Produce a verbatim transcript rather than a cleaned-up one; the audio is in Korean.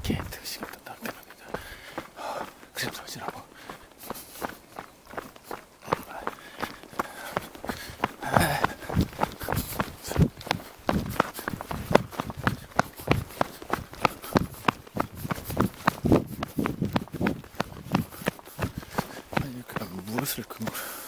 개특시가 나타납니다. 그림 서지라고. 아니 그냥 무엇을 근거로